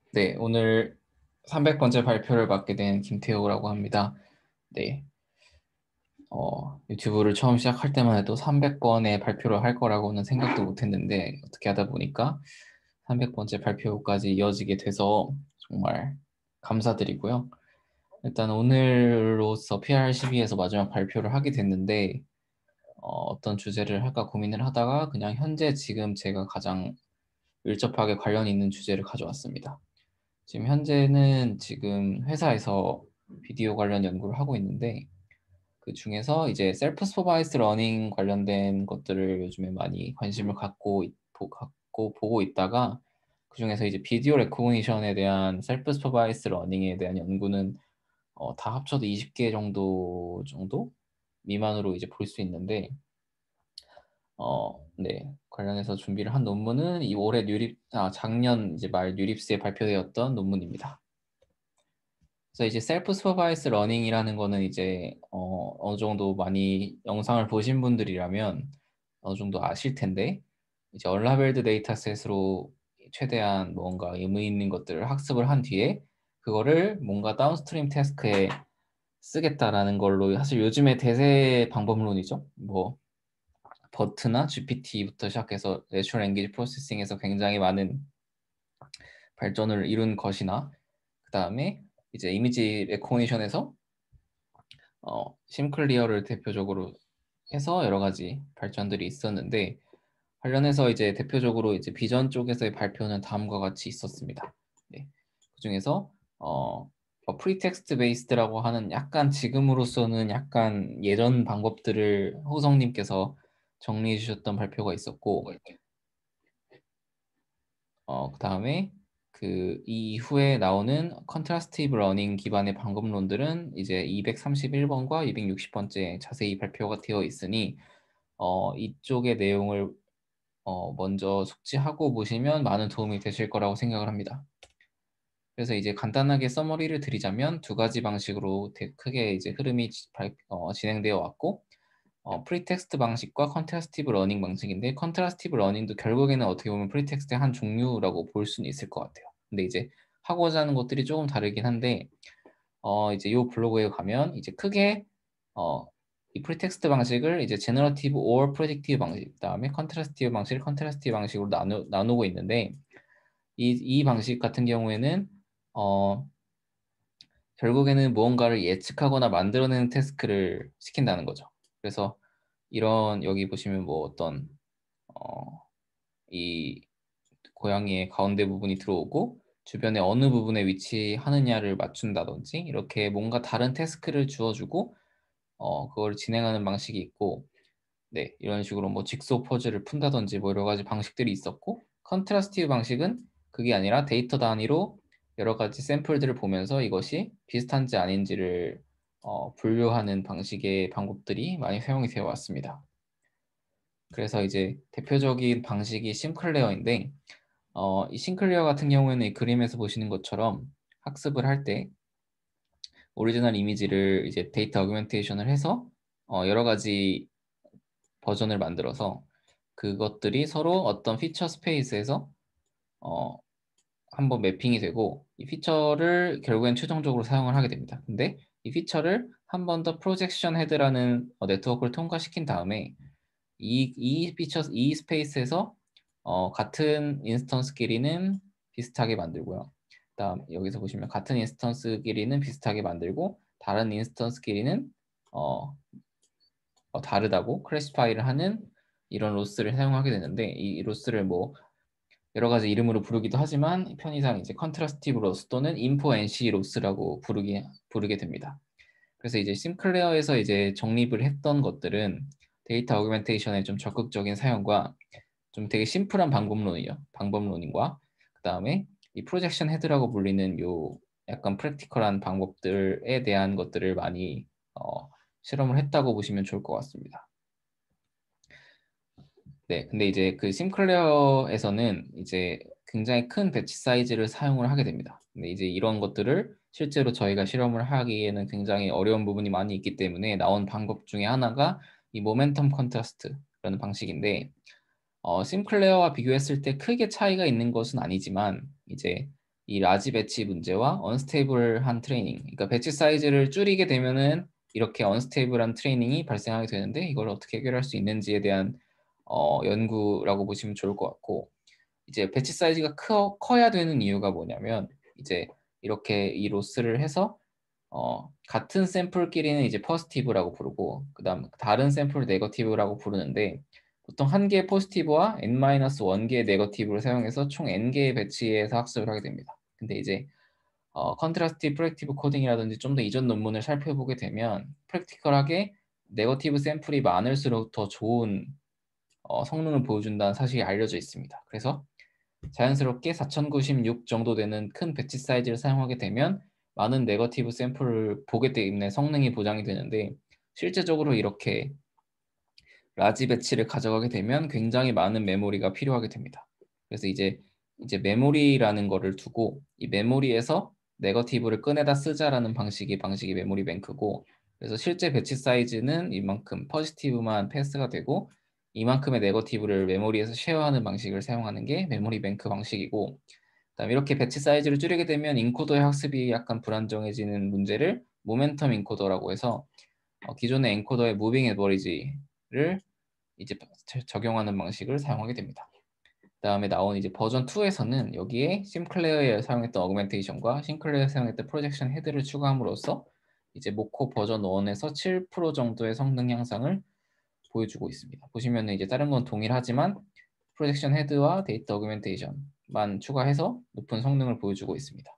네, 오늘 300번째 발표를 맡게 된 김태호라고 합니다. 네, 유튜브를 처음 시작할 때만 해도 300번의 발표를 할 거라고는 생각도 못 했는데 어떻게 하다 보니까 300번째 발표까지 이어지게 돼서 정말 감사드리고요. 일단 오늘로서 PR12에서 마지막 발표를 하게 됐는데 어떤 주제를 할까 고민을 하다가 그냥 현재 지금 제가 가장 밀접하게 관련 있는 주제를 가져왔습니다. 지금 현재는 지금 회사에서 비디오 관련 연구를 하고 있는데 그 중에서 이제 셀프 슈퍼바이스 러닝 관련된 것들을 요즘에 많이 관심을 갖고 보고 있다가 그 중에서 이제 비디오 레코그니션에 대한 셀프 슈퍼바이스 러닝에 대한 연구는 다 합쳐도 20개 정도 미만으로 이제 볼 수 있는데 네. 관련해서 준비를 한 논문은 이 올해 작년 이제 말 뉴립스에 발표되었던 논문입니다. 그래서 이제 셀프 슈퍼바이스 러닝이라는 거는 이제 어느 정도 많이 영상을 보신 분들이라면 어느 정도 아실 텐데 이제 얼라벨드 데이터셋으로 최대한 뭔가 의미 있는 것들을 학습을 한 뒤에 그거를 뭔가 다운스트림 태스크에 쓰겠다라는 걸로 사실 요즘에 대세 방법론이죠. 뭐 버트나 GPT부터 시작해서 내추럴 랭귀지 프로세싱에서 굉장히 많은 발전을 이룬 것이나 그 다음에 이제 이미지 레코니션에서 심클리어를 대표적으로 해서 여러 가지 발전들이 있었는데 관련해서 이제 대표적으로 이제 비전 쪽에서의 발표는 다음과 같이 있었습니다. 네. 그중에서 프리텍스트 베이스드라고 하는 약간 지금으로서는 약간 예전 방법들을 호성님께서 정리해 주셨던 발표가 있었고 그 다음에 그 이후에 나오는 컨트라스티브 러닝 기반의 방법론들은 이제 231번과 260번째 자세히 발표가 되어 있으니 이쪽의 내용을 먼저 숙지하고 보시면 많은 도움이 되실 거라고 생각을 합니다. 그래서 이제 간단하게 서머리를 드리자면 두 가지 방식으로 크게 이제 흐름이 진행되어 왔고 프리텍스트 방식과 컨트라스티브 러닝 방식인데 컨트라스티브 러닝도 결국에는 어떻게 보면 프리텍스트의 한 종류라고 볼 수는 있을 것 같아요. 근데 이제 하고자 하는 것들이 조금 다르긴 한데 이제 이 블로그에 가면 이제 크게 이 프리텍스트 방식을 이제 제너러티브 or 프레딕티브 방식, 그다음에 컨트라스티브 방식을 컨트라스티브 방식으로 나누고 있는데 이 방식 같은 경우에는 어, 결국에는 무언가를 예측하거나 만들어내는 태스크를 시킨다는 거죠. 그래서 이런 여기 보시면 뭐 어떤 이 고양이의 가운데 부분이 들어오고 주변에 어느 부분에 위치하느냐를 맞춘다든지 이렇게 뭔가 다른 태스크를 주어주고 그걸 진행하는 방식이 있고 네 이런 식으로 뭐 직소 퍼즐을 푼다든지 뭐 여러 가지 방식들이 있었고 컨트라스티브 방식은 그게 아니라 데이터 단위로 여러 가지 샘플들을 보면서 이것이 비슷한지 아닌지를 분류하는 방식의 방법들이 많이 사용이 되어 왔습니다. 그래서 이제 대표적인 방식이 심클레어인데 이 싱클리어 같은 경우에는 이 그림에서 보시는 것처럼 학습을 할 때 오리지널 이미지를 이제 데이터 어규멘테이션을 해서 여러 가지 버전을 만들어서 그것들이 서로 어떤 피처 스페이스에서 어, 한번 매핑이 되고 이 피처를 결국엔 최종적으로 사용을 하게 됩니다. 근데 이 피처를 한 번 더 프로젝션 헤드라는 네트워크를 통과시킨 다음에 이 스페이스에서 같은 인스턴스끼리는 비슷하게 만들고요. 그다음 여기서 보시면 같은 인스턴스끼리는 비슷하게 만들고 다른 인스턴스끼리는 어, 다르다고 클래시파이를 하는 이런 로스를 사용하게 되는데 이 로스를 뭐 여러 가지 이름으로 부르기도 하지만 편의상 이제 컨트라스티브 로스 또는 인포 NC 로스라고 부르게 됩니다. 그래서 이제 심클레어에서 이제 정립을 했던 것들은 데이터 어규멘테이션의 좀 적극적인 사용과 좀 되게 심플한 방법론인과 그 다음에 이 프로젝션 헤드라고 불리는 요 약간 프랙티컬한 방법들에 대한 것들을 많이 실험을 했다고 보시면 좋을 것 같습니다. 네, 근데 이제 그 심클레어에서는 이제 굉장히 큰 배치 사이즈를 사용을 하게 됩니다. 근데 이제 이런 것들을 실제로 저희가 실험을 하기에는 굉장히 어려운 부분이 많이 있기 때문에 나온 방법 중에 하나가 이 모멘텀 컨트라스트라는 방식인데 심클레어와 비교했을 때 크게 차이가 있는 것은 아니지만 이제 이 라지 배치 문제와 언스테이블한 트레이닝, 그러니까 배치 사이즈를 줄이게 되면은 이렇게 언스테이블한 트레이닝이 발생하게 되는데 이걸 어떻게 해결할 수 있는지에 대한 연구라고 보시면 좋을 것 같고, 이제 배치 사이즈가 커야 되는 이유가 뭐냐면 이제 이렇게 이 로스를 해서 같은 샘플끼리는 이제 포지티브라고 부르고 그다음 다른 샘플을 네거티브라고 부르는데, 보통 한 개의 포지티브와 n-1개의 네거티브를 사용해서 총 n개의 배치에서 학습을 하게 됩니다. 근데 이제 컨트라스티브 프로젝티브 코딩이라든지 좀 더 이전 논문을 살펴보게 되면 프랙티컬하게 네거티브 샘플이 많을수록 더 좋은 성능을 보여준다는 사실이 알려져 있습니다. 그래서 자연스럽게 4096 정도 되는 큰 배치 사이즈를 사용하게 되면 많은 네거티브 샘플을 보게 때문에 성능이 보장이 되는데, 실제적으로 이렇게 라지 배치를 가져가게 되면 굉장히 많은 메모리가 필요하게 됩니다. 그래서 이제 메모리라는 거를 두고 이 메모리에서 네거티브를 꺼내다 쓰자라는 방식이 메모리 뱅크고, 그래서 실제 배치 사이즈는 이만큼 포지티브만 패스가 되고 이만큼의 네거티브를 메모리에서 쉐어하는 방식을 사용하는 게 메모리 뱅크 방식이고, 그다음 이렇게 배치 사이즈를 줄이게 되면 인코더의 학습이 약간 불안정해지는 문제를 모멘텀 인코더라고 해서 기존의 엔코더의 무빙 에버리지를 이제 적용하는 방식을 사용하게 됩니다. 다음에 나온 이제 버전 2에서는 여기에 심클레어에 사용했던 어그멘테이션과 심클레어에 사용했던 프로젝션 헤드를 추가함으로써 이제 모코 버전 1에서 7% 정도의 성능 향상을 보여주고 있습니다. 보시면은 이제 다른 건 동일하지만 프로젝션 헤드와 데이터 어그멘테이션만 추가해서 높은 성능을 보여주고 있습니다.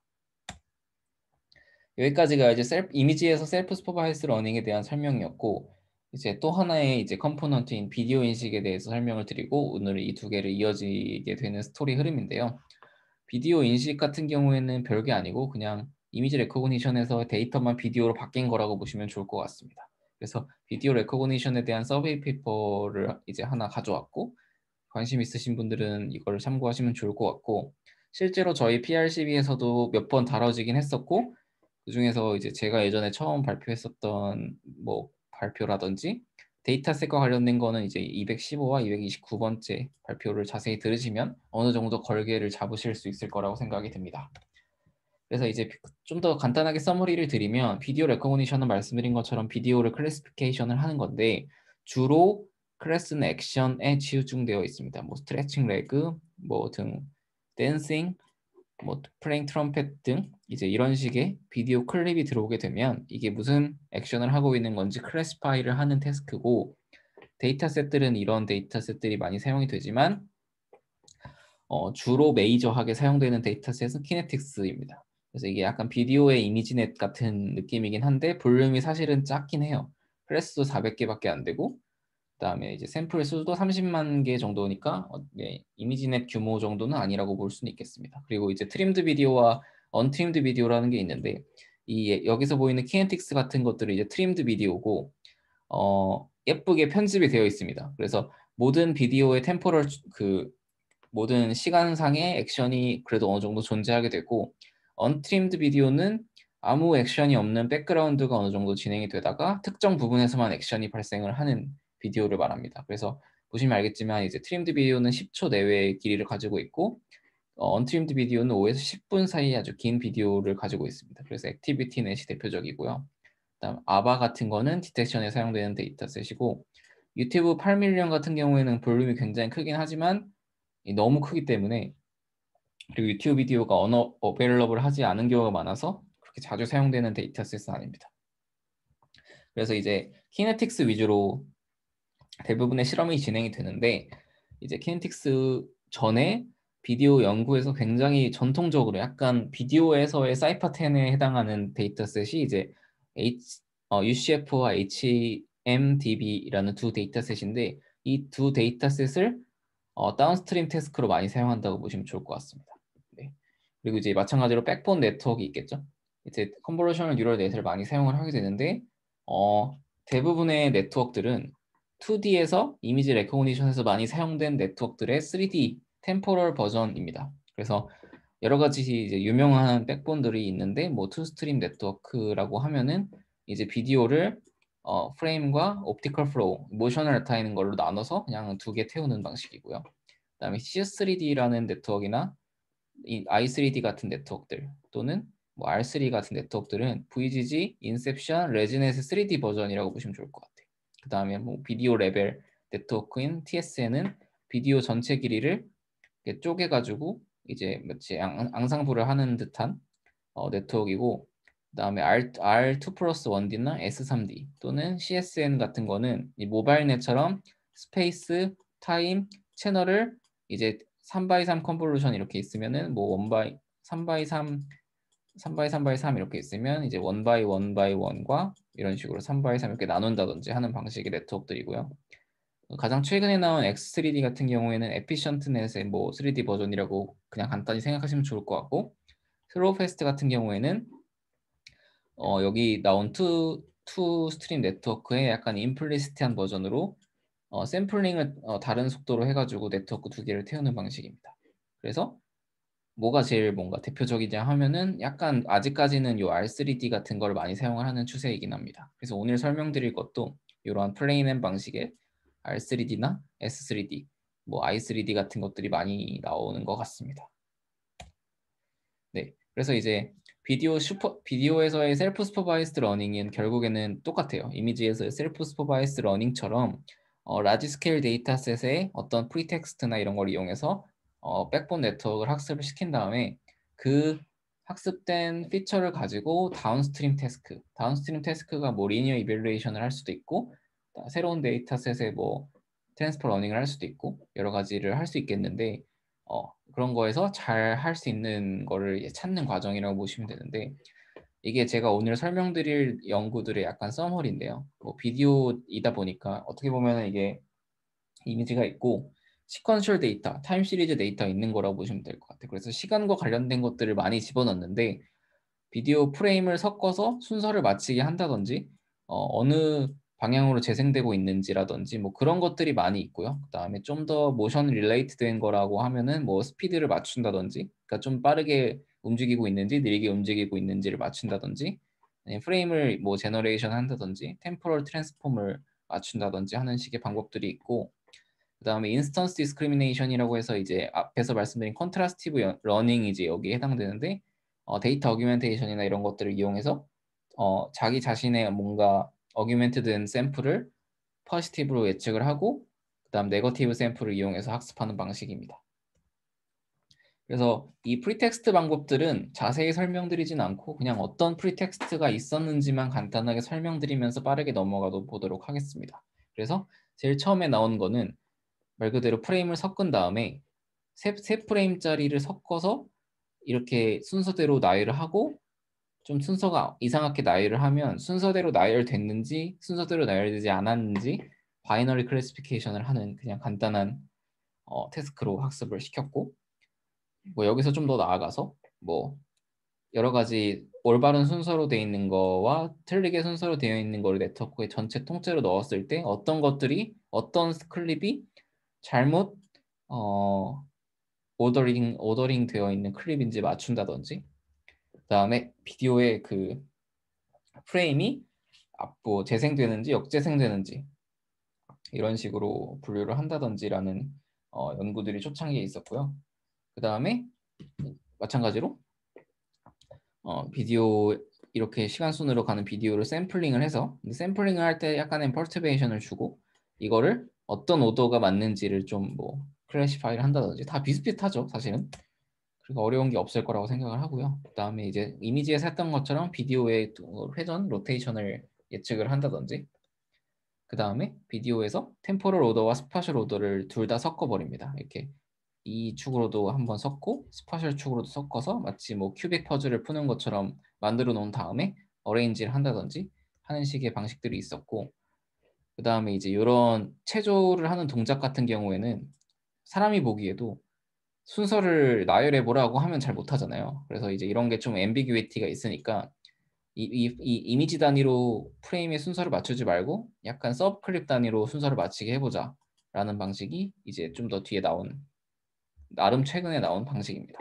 여기까지가 이제 이미지에서 셀프 슈퍼바이스 러닝에 대한 설명이었고, 이제 또 하나의 이제 컴포넌트인 비디오 인식에 대해서 설명을 드리고 오늘 이 두 개를 이어지게 되는 스토리 흐름인데요. 비디오 인식 같은 경우에는 별게 아니고 그냥 이미지 레코그니션에서 데이터만 비디오로 바뀐 거라고 보시면 좋을 것 같습니다. 그래서 비디오 레코그니션에 대한 서베이 페이퍼를 이제 하나 가져왔고, 관심 있으신 분들은 이걸 참고하시면 좋을 것 같고, 실제로 저희 PRCB에서도 몇 번 다뤄지긴 했었고, 그중에서 이제 제가 예전에 처음 발표했었던 뭐 발표라든지 데이터셋과 관련된 거는 이제 215와 229번째 발표를 자세히 들으시면 어느 정도 걸개를 잡으실 수 있을 거라고 생각이 듭니다. 그래서 이제 좀 더 간단하게 서머리를 드리면, 비디오 레코그니션은 말씀드린 것처럼 비디오를 클래시피케이션을 하는 건데 주로 클래스는 액션에 치중되어 있습니다. 뭐 스트레칭 레그, 뭐 등, 댄싱, 뭐 플레잉 트럼펫 등 이제 이런 식의 비디오 클립이 들어오게 되면 이게 무슨 액션을 하고 있는 건지 클래시파이를 하는 태스크고, 데이터셋들은 이런 데이터셋들이 많이 사용이 되지만 주로 메이저하게 사용되는 데이터셋은 키네틱스입니다. 그래서 이게 약간 비디오의 이미지넷 같은 느낌이긴 한데 볼륨이 사실은 작긴 해요. 클래스도 400개밖에 안 되고, 그다음에 이제 샘플 수도 30만 개 정도니까 네, 이미지넷 규모 정도는 아니라고 볼 수는 있겠습니다. 그리고 이제 트림드 비디오와 언트림드 비디오라는 게 있는데, 이 여기서 보이는 키네틱스 같은 것들이 이제 트림드 비디오고 예쁘게 편집이 되어 있습니다. 그래서 모든 비디오의 템포럴 모든 시간상의 액션이 그래도 어느 정도 존재하게 되고, 언트림드 비디오는 아무 액션이 없는 백그라운드가 어느 정도 진행이 되다가 특정 부분에서만 액션이 발생을 하는 비디오를 말합니다. 그래서 보시면 알겠지만 이제 트림드 비디오는 10초 내외의 길이를 가지고 있고, 언트림드 비디오는 5에서 10분 사이 아주 긴 비디오를 가지고 있습니다. 그래서 액티비티 넷이 대표적이고요. 그다음 아바 같은 거는 디텍션에 사용되는 데이터셋이고, 유튜브 8밀리언 같은 경우에는 볼륨이 굉장히 크긴 하지만 너무 크기 때문에, 그리고 유튜브 비디오가 언어 어베일러블 하지 않은 경우가 많아서 그렇게 자주 사용되는 데이터셋은 아닙니다. 그래서 이제 키네틱스 위주로 대부분의 실험이 진행이 되는데, 이제 키네틱스 전에 비디오 연구에서 굉장히 전통적으로 약간 비디오에서의 사이퍼10에 해당하는 데이터셋이 이제 UCF와 HMDB라는 두 데이터셋인데, 이 두 데이터셋을 다운스트림 태스크로 많이 사용한다고 보시면 좋을 것 같습니다. 네. 그리고 이제 마찬가지로 백본 네트워크 있겠죠. 이제 컨볼루셔널 뉴럴 넷을 많이 사용을 하게 되는데 대부분의 네트워크들은 2D에서 이미지 레코그니션에서 많이 사용된 네트워크들의 3D 템포럴 버전입니다. 그래서 여러 가지 이제 유명한 백본들이 있는데, 뭐 투스트림 네트워크라고 하면은 이제 비디오를 프레임과 옵티컬 플로우, 모션을 나타내는 걸로 나눠서 그냥 두 개 태우는 방식이고요. 그다음에 CS3D라는 네트워크나 이 i3D 같은 네트워크들 또는 뭐 R3 같은 네트워크들은 VGG, 인셉션, 레지넷의 3D 버전이라고 보시면 좋을 것 같아요. 그 다음에 뭐 비디오 레벨 네트워크인 TSN은 비디오 전체 길이를 이렇게 쪼개가지고 이제 마치 앙상블을 하는 듯한 네트워크이고, 그 다음에 R2 플러스 1D나 S3D 또는 CSN 같은 거는 이 모바일넷처럼 스페이스, 타임, 채널을 이제 3x3 컨볼루션 이렇게 있으면은 뭐 3x3 3x3x3 이렇게 있으면 이제 1x1x1과 이런 식으로 3x3 이렇게 나눈다든지 하는 방식의 네트워크들이고요. 가장 최근에 나온 X3D 같은 경우에는 에피션트넷의 뭐 3D 버전이라고 그냥 간단히 생각하시면 좋을 것 같고, 슬로우 패스트 같은 경우에는 여기 나온 투 스트림 네트워크의 약간 임플리시티한 버전으로 샘플링을 다른 속도로 해가지고 네트워크 두 개를 태우는 방식입니다. 그래서 뭐가 제일 뭔가 대표적이냐 하면은 약간 아직까지는 요 R3D 같은 걸 많이 사용을 하는 추세이긴 합니다. 그래서 오늘 설명드릴 것도 이러한 플레인 방식의 R3D나 S3D, 뭐 I3D 같은 것들이 많이 나오는 것 같습니다. 네, 그래서 이제 비디오에서의 셀프 슈퍼바이스드 러닝은 결국에는 똑같아요. 이미지에서의 셀프 슈퍼바이스드 러닝처럼 라지 스케일 데이터셋의 어떤 프리텍스트나 이런 걸 이용해서 백본 네트워크를 학습을 시킨 다음에 그 학습된 피처를 가지고 다운스트림 태스크가 뭐 리니어 이밸루에이션을 할 수도 있고, 새로운 데이터셋에 뭐 트랜스퍼 러닝을 할 수도 있고 여러 가지를 할 수 있겠는데, 그런 거에서 잘 할 수 있는 거를 찾는 과정이라고 보시면 되는데, 이게 제가 오늘 설명드릴 연구들의 약간 서머리인데요. 뭐 비디오이다 보니까 어떻게 보면 이게 이미지가 있고 시퀀셜 데이터, 타임 시리즈 데이터 있는 거라고 보시면 될 것 같아요. 그래서 시간과 관련된 것들을 많이 집어넣는데 비디오 프레임을 섞어서 순서를 맞추게 한다든지 어느 방향으로 재생되고 있는지라든지 뭐 그런 것들이 많이 있고요. 그다음에 좀 더 모션 릴레이트된 거라고 하면은 뭐 스피드를 맞춘다든지, 그러니까 좀 빠르게 움직이고 있는지 느리게 움직이고 있는지를 맞춘다든지, 프레임을 뭐 제너레이션 한다든지 템포럴 트랜스폼을 맞춘다든지 하는 식의 방법들이 있고, 그다음에 인스턴스 디스크리미네이션이라고 해서 이제 앞에서 말씀드린 컨트라스티브 러닝이 이제 여기에 해당되는데, 데이터 어규멘테이션이나 이런 것들을 이용해서 자기 자신의 뭔가 어규멘트된 샘플을 포지티브로 예측을 하고 그다음 네거티브 샘플을 이용해서 학습하는 방식입니다. 그래서 이 프리텍스트 방법들은 자세히 설명드리진 않고 그냥 어떤 프리텍스트가 있었는지만 간단하게 설명드리면서 빠르게 넘어가 보도록 하겠습니다. 그래서 제일 처음에 나온 거는 말 그대로 프레임을 섞은 다음에 세 프레임짜리를 섞어서 이렇게 순서대로 나열을 하고, 좀 순서가 이상하게 나열을 하면 순서대로 나열됐는지 순서대로 나열되지 않았는지 바이너리 클래시피케이션을 하는 그냥 간단한 태스크로 학습을 시켰고, 뭐 여기서 좀 더 나아가서 뭐 여러 가지 올바른 순서로 되어 있는 거와 틀리게 순서로 되어 있는 거를 네트워크에 전체 통째로 넣었을 때 어떤 것들이 어떤 클립이 잘못 어, 오더링 되어 있는 클립인지 맞춘다든지, 그다음에 비디오의 그 프레임이 앞으로 재생되는지 역재생되는지 이런 식으로 분류를 한다든지라는 연구들이 초창기에 있었고요. 그 다음에 마찬가지로 비디오 이렇게 시간 순으로 가는 비디오를 샘플링을 해서, 샘플링을 할 때 약간의 퍼터베이션을 주고 이거를 어떤 오더가 맞는지를 좀 뭐 클래시파이를 한다든지, 다 비슷비슷하죠 사실은. 그리고 어려운 게 없을 거라고 생각을 하고요. 그 다음에 이제 이미지에서 했던 것처럼 비디오의 회전, 로테이션을 예측을 한다든지, 그 다음에 비디오에서 템포럴 오더와 스파셜 오더를 둘 다 섞어버립니다. 이렇게 이 축으로도 한번 섞고 스파셜 축으로도 섞어서 마치 뭐 큐빅 퍼즐을 푸는 것처럼 만들어 놓은 다음에 어레인지를 한다든지 하는 식의 방식들이 있었고, 그 다음에 이제 이런 체조를 하는 동작 같은 경우에는 사람이 보기에도 순서를 나열해 보라고 하면 잘 못하잖아요. 그래서 이제 이런 게 좀 앰비규이티가 있으니까 이 이미지 단위로 프레임의 순서를 맞추지 말고 약간 서브 클립 단위로 순서를 맞추게 해보자 라는 방식이 이제 좀 더 뒤에 나온, 나름 최근에 나온 방식입니다.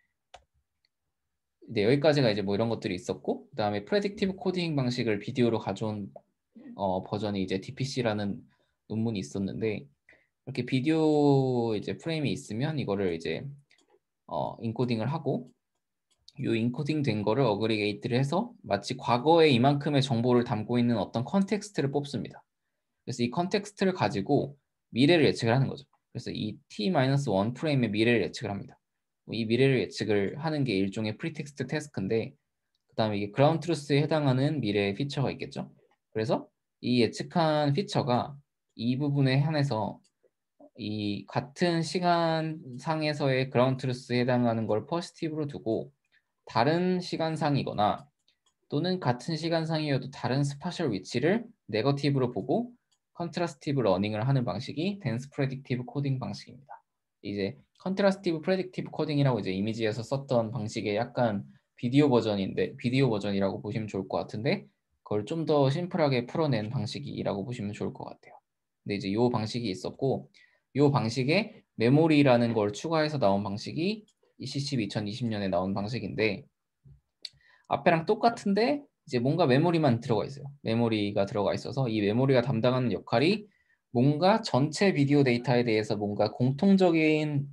네, 여기까지가 이제 뭐 이런 것들이 있었고, 그 다음에 프레딕티브 코딩 방식을 비디오로 가져온 버전이 이제 DPC라는 논문이 있었는데, 이렇게 비디오 이제 프레임이 있으면 이거를 이제 인코딩을 하고 이 인코딩 된 거를 어그리게이트를 해서 마치 과거에 이만큼의 정보를 담고 있는 어떤 컨텍스트를 뽑습니다. 그래서 이 컨텍스트를 가지고 미래를 예측을 하는 거죠. 그래서 이 t-1 프레임의 미래를 예측을 합니다. 이 미래를 예측을 하는 게 일종의 프리텍스트 태스크인데 그 다음에 이게 그라운드 트루스에 해당하는 미래의 피처가 있겠죠. 그래서 이 예측한 피처가 이 부분에 한해서 이 같은 시간상에서의 그라운드 트루스에 해당하는 걸 포지티브로 두고 다른 시간상이거나 또는 같은 시간상이어도 다른 스파셜 위치를 네거티브로 보고 컨트라스티브 러닝을 하는 방식이 덴스 프레딕티브 코딩 방식입니다. 이제 컨트라스티브 프레딕티브 코딩이라고 이제 이미지에서 썼던 방식의 약간 비디오 버전이라고 보시면 좋을 것 같은데 그걸 좀 더 심플하게 풀어낸 방식이라고 보시면 좋을 것 같아요. 근데 이제 이 방식이 있었고 이 방식에 메모리라는 걸 추가해서 나온 방식이 ECC 2020년에 나온 방식인데 앞에랑 똑같은데 이제 뭔가 메모리만 들어가 있어요. 메모리가 들어가 있어서 이 메모리가 담당하는 역할이 뭔가 전체 비디오 데이터에 대해서 뭔가 공통적인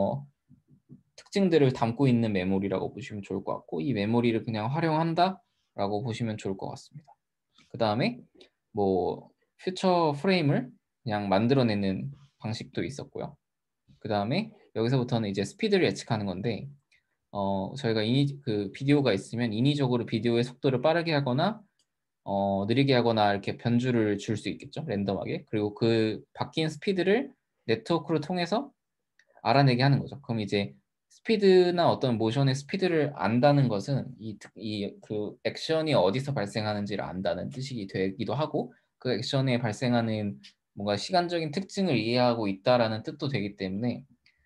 특징들을 담고 있는 메모리라고 보시면 좋을 것 같고 이 메모리를 그냥 활용한다라고 보시면 좋을 것 같습니다. 그 다음에 뭐 퓨처 프레임을 그냥 만들어내는 방식도 있었고요. 그 다음에 여기서부터는 이제 스피드를 예측하는 건데 저희가 그 비디오가 있으면 인위적으로 비디오의 속도를 빠르게 하거나 느리게 하거나 이렇게 변주를 줄 수 있겠죠. 랜덤하게. 그리고 그 바뀐 스피드를 네트워크를 통해서 알아내게 하는 거죠. 그럼 이제 스피드나 어떤 모션의 스피드를 안다는 것은 그 액션이 어디서 발생하는지를 안다는 뜻이 되기도 하고 그 액션에 발생하는 뭔가 시간적인 특징을 이해하고 있다라는 뜻도 되기 때문에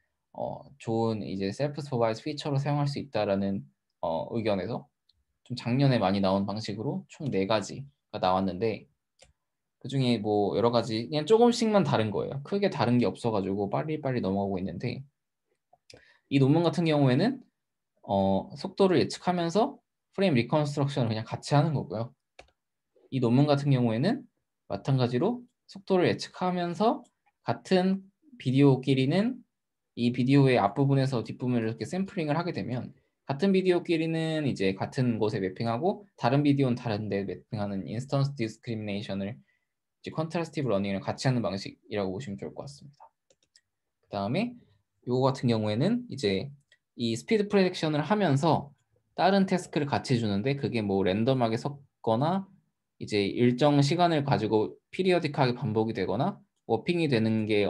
좋은 이제 셀프 서바이즈 피처로 사용할 수 있다라는 의견에서 좀 작년에 많이 나온 방식으로 총 4가지가 나왔는데 그중에 뭐 여러 가지 그냥 조금씩만 다른 거예요. 크게 다른 게 없어가지고 빨리빨리 넘어가고 있는데 이 논문 같은 경우에는 속도를 예측하면서 프레임 리컨스트럭션을 그냥 같이 하는 거고요. 이 논문 같은 경우에는 마찬가지로 속도를 예측하면서 같은 비디오끼리는 이 비디오의 앞부분에서 뒷부분을 이렇게 샘플링을 하게 되면 같은 비디오끼리는 이제 같은 곳에 매핑하고 다른 비디오는 다른 데 매핑하는 인스턴스 디스크리미네이션을 이제 컨트라스티브 러닝을 같이 하는 방식이라고 보시면 좋을 것 같습니다. 그 다음에 요거 같은 경우에는 이제 이 스피드 프레딕션을 하면서 다른 태스크를 같이 주는데 그게 뭐 랜덤하게 섞거나 이제 일정 시간을 가지고 피리어딕하게 반복이 되거나 워핑이 되는 게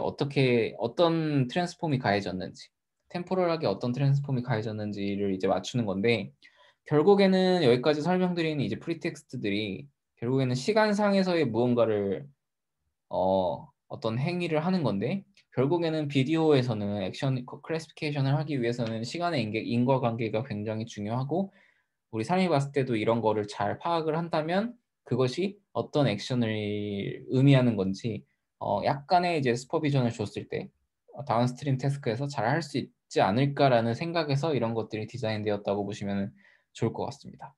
어떤 트랜스폼이 가해졌는지 템포럴하게 어떤 트랜스폼이 가해졌는지를 이제 맞추는 건데 결국에는 여기까지 설명드린 이제 프리텍스트들이 결국에는 시간상에서의 무언가를 어떤 행위를 하는 건데 결국에는 비디오에서는 액션 클래시피케이션을 하기 위해서는 시간의 인과관계가 굉장히 중요하고 우리 삶이 봤을 때도 이런 거를 잘 파악을 한다면 그것이 어떤 액션을 의미하는 건지 약간의 이제 슈퍼비전을 줬을 때 다운스트림 태스크에서 잘 할 수 있지 않을까라는 생각에서 이런 것들이 디자인되었다고 보시면 좋을 것 같습니다.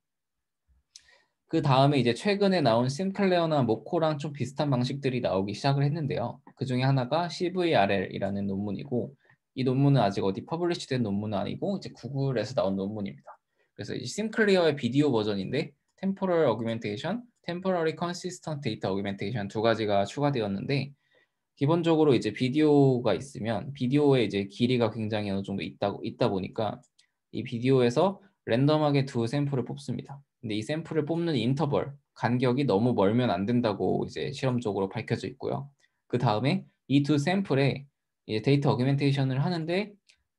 그 다음에 이제 최근에 나온 심클레어나 모코랑 좀 비슷한 방식들이 나오기 시작을 했는데요. 그 중에 하나가 CVRL이라는 논문이고 이 논문은 아직 어디 퍼블리시된 논문은 아니고 이제 구글에서 나온 논문입니다. 그래서 이 심클레어의 비디오 버전인데 Temporal Augmentation, Temporary Consistent Data Augmentation 2가지가 추가되었는데 기본적으로 이제 비디오가 있으면 비디오의 이제 길이가 굉장히 어느 정도 있다 보니까 이 비디오에서 랜덤하게 두 샘플을 뽑습니다. 근데 이 샘플을 뽑는 인터벌 간격이 너무 멀면 안 된다고 이제 실험적으로 밝혀져 있고요. 그 다음에 이 두 샘플에 이제 데이터 어규멘테이션을 하는데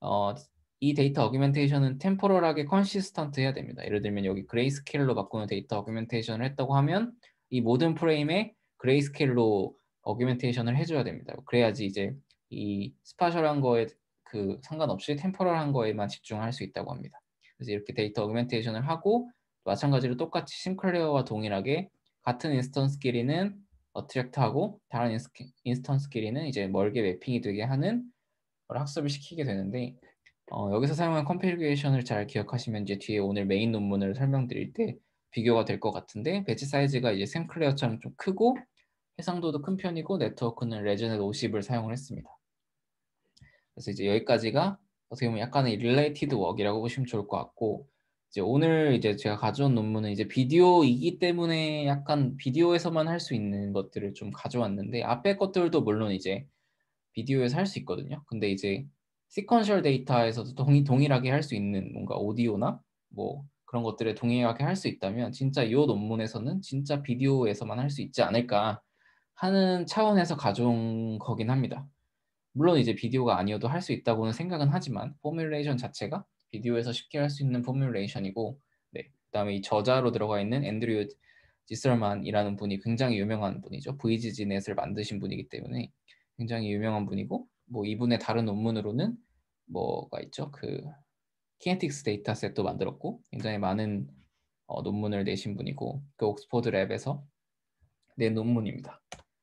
이 데이터 어규멘테이션은 템포럴하게 컨시스턴트 해야 됩니다. 예를 들면 여기 그레이스케일로 바꾸는 데이터 어규멘테이션을 했다고 하면 이 모든 프레임에 그레이스케일로 어규멘테이션을 해줘야 됩니다. 그래야지 이제 이 스파셜한 거에 그 상관없이 템포럴한 거에만 집중할 수 있다고 합니다. 그래서 이렇게 데이터 어규멘테이션을 하고 마찬가지로 똑같이 심클레어와 동일하게 같은 인스턴스끼리는 어트랙트하고 다른 인스턴스끼리는 이제 멀게 매핑이 되게 하는 걸 학습을 시키게 되는데 여기서 사용한 컴피그레이션을 잘 기억하시면 이제 뒤에 오늘 메인 논문을 설명드릴 때 비교가 될 것 같은데 배치 사이즈가 이제 샘클레어처럼 좀 크고 해상도도 큰 편이고 네트워크는 레전넷 50을 사용을 했습니다. 그래서 이제 여기까지가 어떻게 보면 약간의 릴레이티드 웍이라고 보시면 좋을 것 같고, 이제 오늘 이제 제가 가져온 논문은 이제 비디오이기 때문에 약간 비디오에서만 할 수 있는 것들을 좀 가져왔는데, 앞에 것들도 물론 이제 비디오에서 할 수 있거든요. 근데 이제 시퀀셜 데이터에서도 동일하게 할 수 있는 뭔가 오디오나 뭐 그런 것들에 동일하게 할 수 있다면 진짜 이 논문에서는 진짜 비디오에서만 할 수 있지 않을까 하는 차원에서 가져온 거긴 합니다. 물론 이제 비디오가 아니어도 할 수 있다고는 생각은 하지만 포뮬레이션 자체가 비디오에서 쉽게 할 수 있는 포뮬레이션이고, 네, 그다음에 이 저자로 들어가 있는 앤드류 지설만이라는 분이 굉장히 유명한 분이죠. VGG넷을 만드신 분이기 때문에 굉장히 유명한 분이고, 뭐 이분의 다른 논문으로는 뭐가 있죠? 그 키네틱스 데이터셋도 만들었고 굉장히 많은 논문을 내신 분이고, 그 옥스퍼드 랩에서 낸 논문입니다.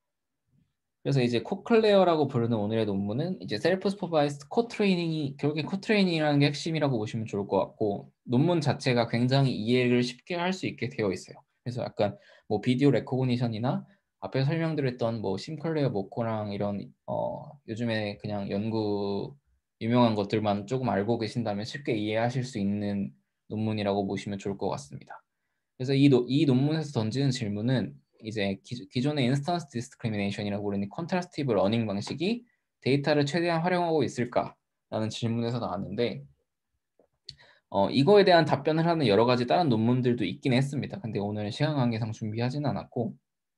그래서 이제 코클레어라고 부르는 오늘의 논문은 이제 셀프 슈퍼바이스드 코트레이닝이 결국에 코트레이닝이라는 게 핵심이라고 보시면 좋을 것 같고, 논문 자체가 굉장히 이해를 쉽게 할 수 있게 되어 있어요. 그래서 약간 뭐 비디오 레코그니션이나 앞에 설명드렸던 뭐 심클레어 모코랑 이런 요즘에 그냥 연구 유명한 것들만 조금 알고 계신다면 쉽게 이해하실 수 있는 논문이라고 보시면 좋을 것 같습니다. 그래서 이 논문에서 던지는 질문은 이제 기존의 인스턴스 디스크리미네이션이라고 부르는 컨트라스티브 러닝 방식이 데이터를 최대한 활용하고 있을까라는 질문에서 나왔는데, 이거에 대한 답변을 하는 여러 가지 다른 논문들도 있긴 했습니다. 근데 오늘 시간 관계상 준비하지는 않았고,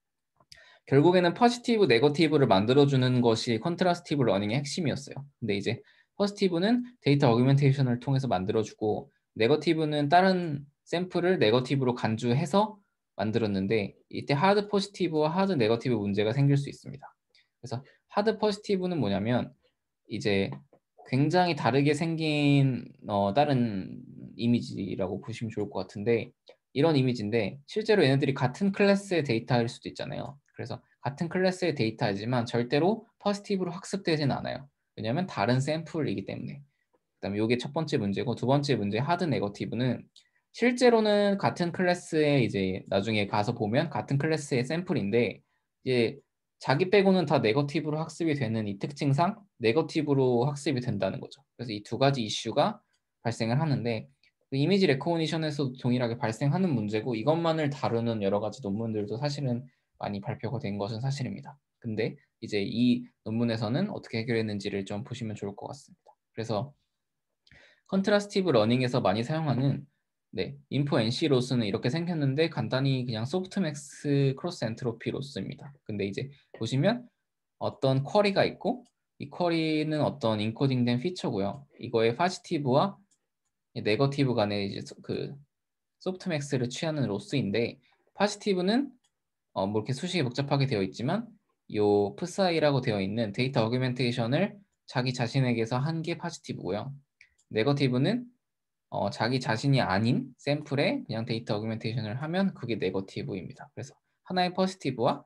결국에는 포지티브, 네거티브를 만들어주는 것이 컨트라스티브 러닝의 핵심이었어요. 근데 이제 포지티브는 데이터 어규멘테이션을 통해서 만들어주고, 네거티브는 다른 샘플을 네거티브로 간주해서 만들었는데, 이때 하드 포지티브와 하드 네거티브 문제가 생길 수 있습니다. 그래서 하드 포지티브는 뭐냐면 이제 굉장히 다르게 생긴 다른 이미지라고 보시면 좋을 것 같은데, 이런 이미지인데 실제로 얘네들이 같은 클래스의 데이터일 수도 있잖아요. 그래서 같은 클래스의 데이터이지만 절대로 포지티브로 학습되지는 않아요. 왜냐하면 다른 샘플이기 때문에. 그다음에 이게 첫 번째 문제고, 두 번째 문제 하드 네거티브는 실제로는 같은 클래스의 이제 나중에 가서 보면 같은 클래스의 샘플인데 이제 자기 빼고는 다 네거티브로 학습이 되는 이 특징상 네거티브로 학습이 된다는 거죠. 그래서 이 두 가지 이슈가 발생을 하는데, 그 이미지 레코그니션에서도 동일하게 발생하는 문제고, 이것만을 다루는 여러 가지 논문들도 사실은 많이 발표가 된 것은 사실입니다. 근데 이제 이 논문에서는 어떻게 해결했는지를 좀 보시면 좋을 것 같습니다. 그래서 컨트라스티브 러닝에서 많이 사용하는 인포 NC 로스는 이렇게 생겼는데 간단히 그냥 소프트맥스 크로스 엔트로피 로스입니다. 근데 이제 보시면 어떤 쿼리가 있고, 이 쿼리는 어떤 인코딩된 피처고요. 이거의 파지티브와 네거티브 간의 이제 그 소프트맥스를 취하는 로스인데, 파지티브는 뭐 이렇게 수식이 복잡하게 되어 있지만 요 psi라고 되어 있는 데이터 어규멘테이션을 자기 자신에게서 한 게 파지티브고요. 네거티브는 자기 자신이 아닌 샘플에 그냥 데이터 어규멘테이션을 하면 그게 네거티브입니다. 그래서 하나의 포지티브와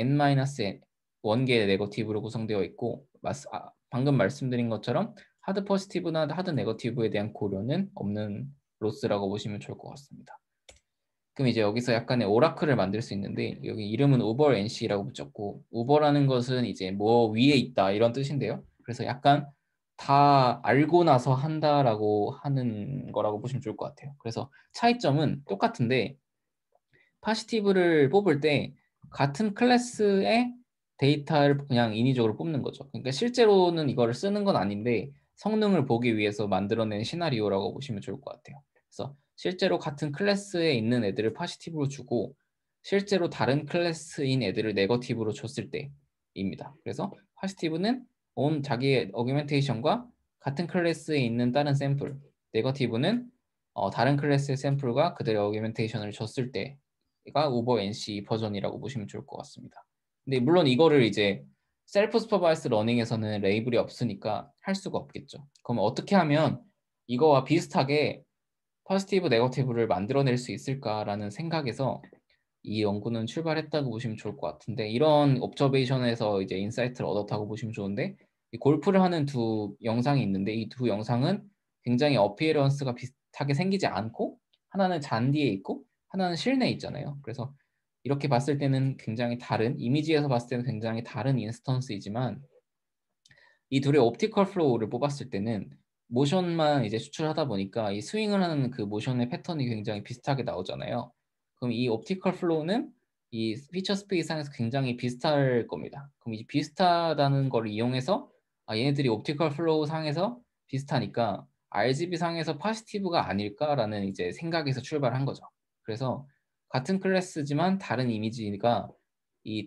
n-1개의 네거티브로 구성되어 있고, 방금 말씀드린 것처럼 하드 포지티브나 하드 네거티브에 대한 고려는 없는 로스라고 보시면 좋을 것 같습니다. 그럼 이제 여기서 약간의 오라클을 만들 수 있는데, 여기 이름은 우버 NC라고 붙였고, 우버라는 것은 이제 뭐 위에 있다 이런 뜻인데요. 그래서 약간 다 알고 나서 한다라고 하는 거라고 보시면 좋을 것 같아요. 그래서 차이점은 똑같은데 파시티브를 뽑을 때 같은 클래스의 데이터를 그냥 인위적으로 뽑는 거죠. 그러니까 실제로는 이거를 쓰는 건 아닌데 성능을 보기 위해서 만들어낸 시나리오라고 보시면 좋을 것 같아요. 그래서 실제로 같은 클래스에 있는 애들을 파시티브로 주고 실제로 다른 클래스인 애들을 네거티브로 줬을 때입니다. 그래서 파시티브는 온 자기의 어규멘테이션과 같은 클래스에 있는 다른 샘플, 네거티브는 다른 클래스의 샘플과 그들의 어규멘테이션을 줬을 때가 우버 NC 버전이라고 보시면 좋을 것 같습니다. 근데 물론 이거를 이제 셀프 슈퍼바이스 러닝에서는 레이블이 없으니까 할 수가 없겠죠. 그럼 어떻게 하면 이거와 비슷하게 포지티브, 네거티브를 만들어낼 수 있을까라는 생각에서 이 연구는 출발했다고 보시면 좋을 것 같은데, 이런 옵저베이션에서 이제 인사이트를 얻었다고 보시면 좋은데, 이 골프를 하는 두 영상이 있는데 이 두 영상은 굉장히 어피어런스가 비슷하게 생기지 않고 하나는 잔디에 있고 하나는 실내에 있잖아요. 그래서 이렇게 봤을 때는 굉장히 다른, 이미지에서 봤을 때는 굉장히 다른 인스턴스이지만 이 둘의 옵티컬 플로우를 뽑았을 때는 모션만 이제 추출하다 보니까 이 스윙을 하는 그 모션의 패턴이 굉장히 비슷하게 나오잖아요. 그럼 이 옵티컬 플로우는 이 피처 스페이스 상에서 굉장히 비슷할 겁니다. 그럼 이 비슷하다는 걸 이용해서 얘네들이 옵티컬 플로우 상에서 비슷하니까 RGB 상에서 포지티브가 아닐까라는 이제 생각에서 출발한 거죠. 그래서 같은 클래스지만 다른 이미지가 이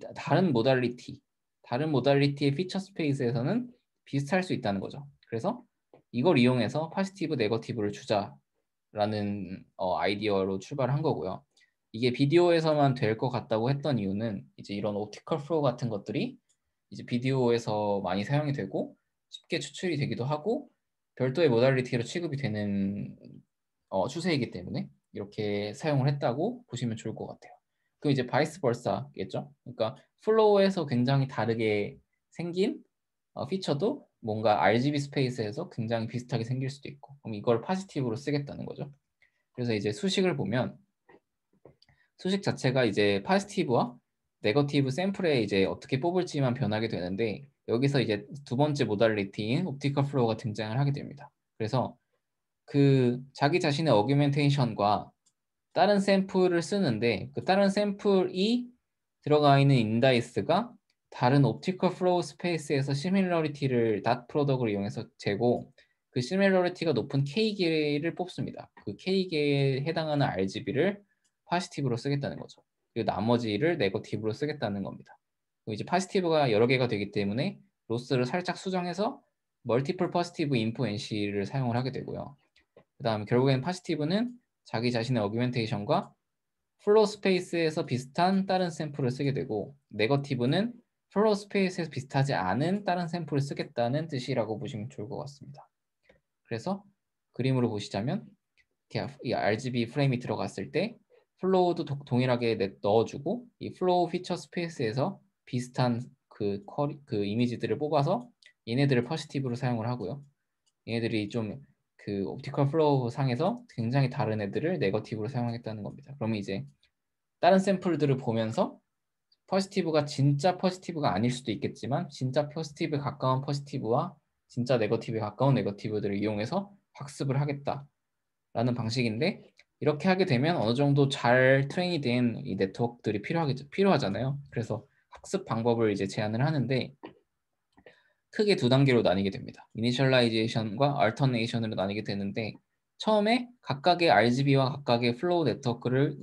다른 모달리티의 피처 스페이스에서는 비슷할 수 있다는 거죠. 그래서 이걸 이용해서 포지티브, 네거티브를 주자라는 아이디어로 출발한 거고요. 이게 비디오에서만 될 것 같다고 했던 이유는 이제 이런 옵티컬 플로우 같은 것들이 이제 비디오에서 많이 사용이 되고 쉽게 추출이 되기도 하고 별도의 모달리티로 취급이 되는 추세이기 때문에 이렇게 사용을 했다고 보시면 좋을 것 같아요. 그럼 이제 바이스 벌사겠죠? 그러니까 플로우에서 굉장히 다르게 생긴 피처도 뭔가 RGB 스페이스에서 굉장히 비슷하게 생길 수도 있고 그럼 이걸 포지티브로 쓰겠다는 거죠. 그래서 이제 수식을 보면 수식 자체가 이제 포지티브와 네거티브 샘플에 이제 어떻게 뽑을지만 변하게 되는데 여기서 이제 두 번째 모달리티인 옵티컬 플로우가 등장을 하게 됩니다. 그래서 그 자기 자신의 어규멘테이션과 다른 샘플을 쓰는데 그 다른 샘플이 들어가 있는 인다이스가 다른 옵티컬 플로우 스페이스에서 시밀러리티를 닷 프로덕트를 이용해서 재고 그 시밀러리티가 높은 K개를 뽑습니다. 그 K개에 해당하는 RGB를 포지티브로 쓰겠다는 거죠. 그리고 나머지를 네거티브로 쓰겠다는 겁니다. 그리고 이제 포지티브가 여러 개가 되기 때문에 로스를 살짝 수정해서 멀티플 포지티브 인포 NC를 사용을 하게 되고요. 그 다음에 결국에는 포지티브는 자기 자신의 어규멘테이션과 플로우 스페이스에서 비슷한 다른 샘플을 쓰게 되고 네거티브는 플로우 스페이스에서 비슷하지 않은 다른 샘플을 쓰겠다는 뜻이라고 보시면 좋을 것 같습니다. 그래서 그림으로 보시자면 이 RGB 프레임이 들어갔을 때 플로우도 동일하게 넣어주고 이 플로우 피처 스페이스에서 비슷한 그 이미지들을 뽑아서 얘네들을 포지티브로 사용을 하고요. 얘네들이 좀 그 옵티컬 플로우 상에서 굉장히 다른 애들을 네거티브로 사용하겠다는 겁니다. 그러면 이제 다른 샘플들을 보면서 포지티브가 진짜 포지티브가 아닐 수도 있겠지만 진짜 포지티브에 가까운 포지티브와 진짜 네거티브에 가까운 네거티브들을 이용해서 학습을 하겠다라는 방식인데 이렇게 하게 되면 어느 정도 잘 트레인이 된 이 네트워크들이 필요하잖아요. 그래서 학습 방법을 이제 제안을 하는데 크게 두 단계로 나뉘게 됩니다. 이니셜라이제이션과 얼터네이션으로 나뉘게 되는데 처음에 각각의 RGB와 각각의 플로우 네트워크를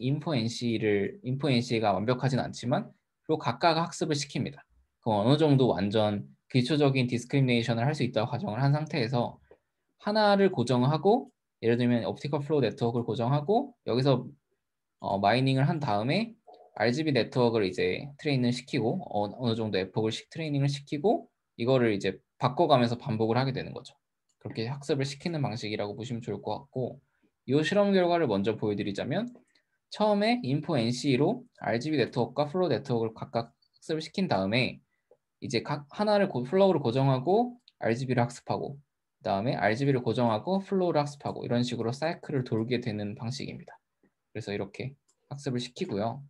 인포 NC가 완벽하진 않지만 그리고 각각 학습을 시킵니다. 그럼 어느 정도 완전 기초적인 디스크리미네이션을 할 수 있다고 가정을 한 상태에서 하나를 고정하고 예를 들면 옵티컬 플로우 네트워크를 고정하고 여기서 마이닝을 한 다음에 RGB 네트워크를 이제 트레이닝을 시키고 어느 정도 에폭을 트레이닝을 시키고 이거를 이제 바꿔가면서 반복을 하게 되는 거죠. 그렇게 학습을 시키는 방식이라고 보시면 좋을 것 같고 이 실험 결과를 먼저 보여드리자면 처음에 인포 NC로 RGB 네트워크와 플로우 네트워크를 각각 학습을 시킨 다음에 이제 각 하나를 플로우를 고정하고 RGB를 학습하고 그 다음에 RGB를 고정하고 플로우를 학습하고 이런 식으로 사이클을 돌게 되는 방식입니다. 그래서 이렇게 학습을 시키고요.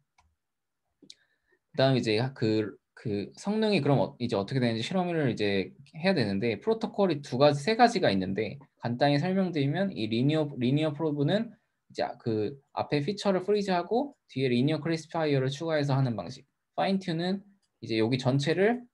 그다음에 이제 그 성능이 그럼 이제 어떻게 되는지 실험을 이제 해야 되는데 프로토콜이 세 가지가 있는데 간단히 설명드리면 이 리니어 프로브는 이제 그 앞에 피처를 프리즈하고 뒤에 리니어 클래시파이어를 추가해서 하는 방식. 파인 튠은 이제 여기 전체를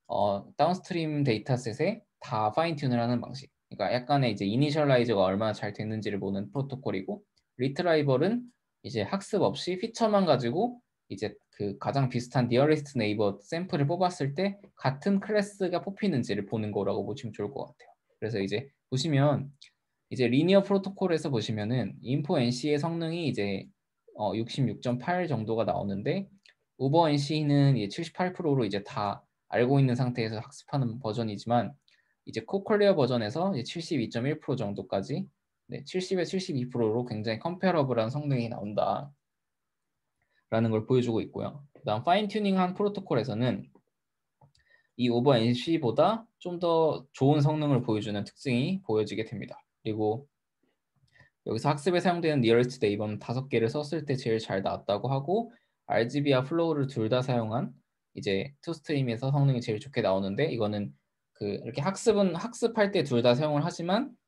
다운스트림 데이터셋에 다 파인 튠을 하는 방식. 그러니까 약간의 이제 이니셜라이저가 얼마나 잘 됐는지를 보는 프로토콜이고 리트라이벌은 이제 학습 없이 피처만 가지고 이제 그 가장 비슷한 니어리스트 네이버 샘플을 뽑았을 때 같은 클래스가 뽑히는지를 보는 거라고 보시면 좋을 것 같아요. 그래서 이제 보시면 이제 리니어 프로토콜에서 보시면은 인포 NC의 성능이 이제 66.8 정도가 나오는데 우버 NC는 78%로 이제 다 알고 있는 상태에서 학습하는 버전이지만 이제 코클리어 버전에서 72.1% 정도까지 70에 72%로 굉장히 컴페러블한 성능이 나온다. 라는 걸 보여주고 있고요. 그다음 파인 튜닝한 프로토콜에서는 이 오버 NC보다 좀 더 좋은 성능을 보여주는 특징이 보여지게 됩니다. 그리고 여기서 학습에 사용되는 니어리스트 네이버는 5개를 썼을 때 제일 잘 나왔다고 하고 RGB와 플로우를 둘 다 사용한 이제 투스트림에서 성능이 제일 좋게 나오는데 이거는 그 이렇게 학습할 때 둘 다 사용을 하지만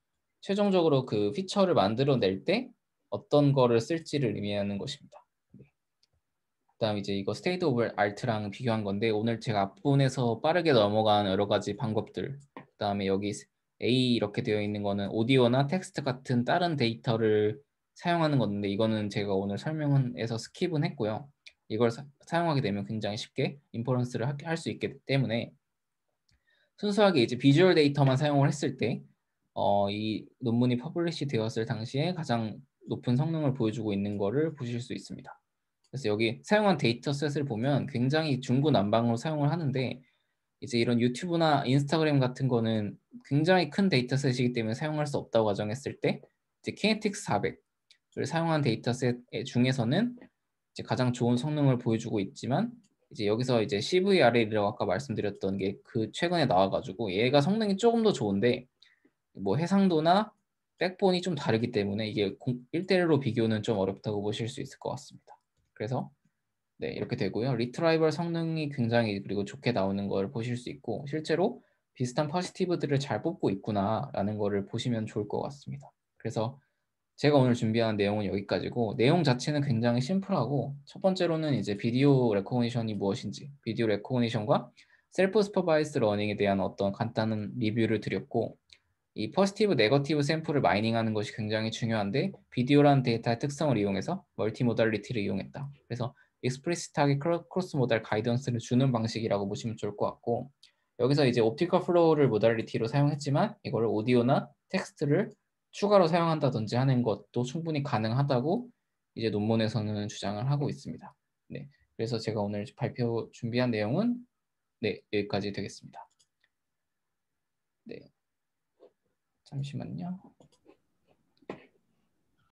최종적으로 그 피처를 만들어낼 때 어떤 거를 쓸지를 의미하는 것입니다. 네. 그다음 이제 이거 스테이트 오브 아트랑 비교한 건데 오늘 제가 앞부분에서 빠르게 넘어간 여러 가지 방법들, 그다음에 여기 A 이렇게 되어 있는 거는 오디오나 텍스트 같은 다른 데이터를 사용하는 건데 이거는 제가 오늘 설명해서 스킵은 했고요. 이걸 사용하게 되면 굉장히 쉽게 인퍼런스를 할 수 있기 때문에 순수하게 이제 비주얼 데이터만 사용을 했을 때 이 논문이 퍼블리시 되었을 당시에 가장 높은 성능을 보여주고 있는 거를 보실 수 있습니다. 그래서 여기 사용한 데이터셋을 보면 굉장히 중구난방으로 사용을 하는데 이제 이런 유튜브나 인스타그램 같은 거는 굉장히 큰 데이터셋이기 때문에 사용할 수 없다고 가정했을 때 이제 KNX 400을 사용한 데이터셋 중에서는 이제 가장 좋은 성능을 보여주고 있지만 이제 여기서 이제 CVR이라고 아까 말씀드렸던 게 그 최근에 나와가지고 얘가 성능이 조금 더 좋은데 뭐 해상도나 백본이 좀 다르기 때문에 이게 1대1로 비교는 좀 어렵다고 보실 수 있을 것 같습니다. 그래서 네, 이렇게 되고요. 리트라이벌 성능이 굉장히 그리고 좋게 나오는 걸 보실 수 있고 실제로 비슷한 퍼시티브들을 잘 뽑고 있구나라는 거를 보시면 좋을 것 같습니다. 그래서 제가 오늘 준비한 내용은 여기까지고 내용 자체는 굉장히 심플하고 첫 번째로는 이제 비디오 레코그니션이 무엇인지 비디오 레코그니션과 셀프 슈퍼바이스 러닝에 대한 어떤 간단한 리뷰를 드렸고 이 포지티브, 네거티브 샘플을 마이닝하는 것이 굉장히 중요한데 비디오라는 데이터의 특성을 이용해서 멀티모달리티를 이용했다. 그래서 익스플리시트하게 크로스 모달 가이던스를 주는 방식이라고 보시면 좋을 것 같고 여기서 이제 옵티컬 플로우를 모달리티로 사용했지만 이거를 오디오나 텍스트를 추가로 사용한다든지 하는 것도 충분히 가능하다고 이제 논문에서는 주장을 하고 있습니다. 네, 그래서 제가 오늘 발표 준비한 내용은 네, 여기까지 되겠습니다. 네, 잠시만요.